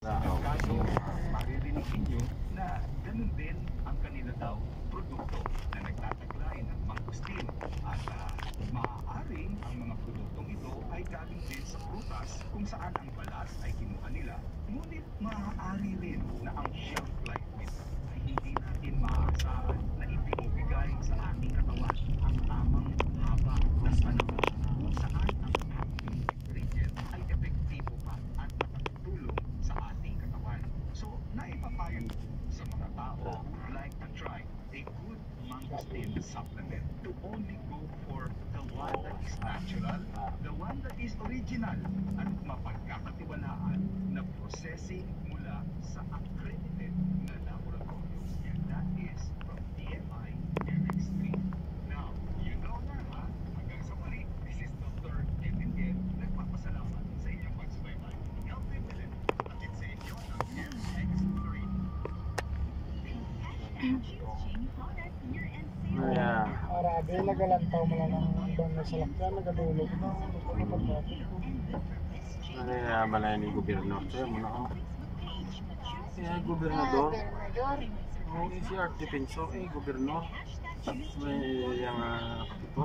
Kaso, maririnig ninyo na ganun din ang kanila daw produkto na nagtataglay ng mangustin at maaaring ang mga produktong ito ay galing din sa prutas kung saan ang balat ay kinuha nila, ngunit maaari rin na ang shelf life nito ay hindi natin maaasahan na ibinibigay sa ating katawan ang tamang haba ng panahon kung saan ang active ingredient ay epektibo pa at nakatulong sa ating katawan. So, naipapayo sa mga tao who would like to try a good mangosteen supplement to only go for the one that is natural, the one that is original, at mapagkakatiwalaan na processing mula sa accredited na laboratorio. And that is from DMI MX3. Now, you know na ha, hanggang sa muli, this is Dr. Kevin Yen, nagpapasalamat sa inyong pagsubaybay. Healthy Willen, at sa inyo ang MX3. Yeah. Arabi, nagalantaw mo lang ng ibang nasalakyan, nagadulog na, napagpapit ko. Ano yung balay ni gobyerno? Kaya mo na ako. Kaya gobernador. Oo, si Arte Pinso, gobyerno. May yung kapitol.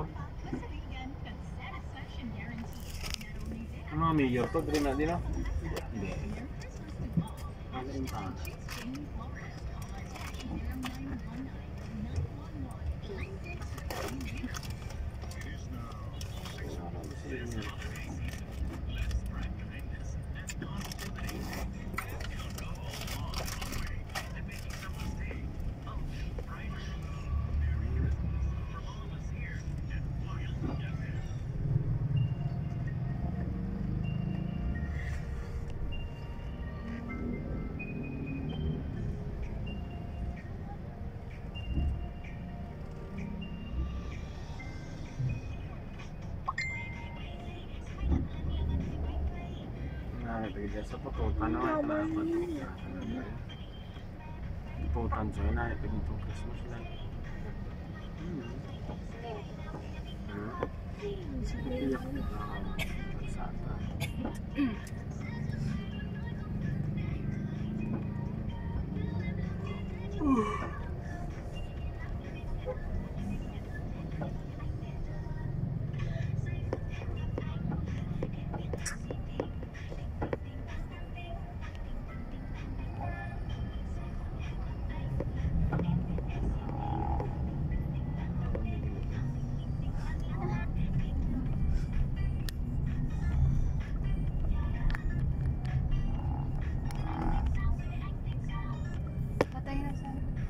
Ano, mayor to? Dili na, di na? Hindi. Ano yung sa pututan naman pututan siya na ito itong Christmas na Patay na sa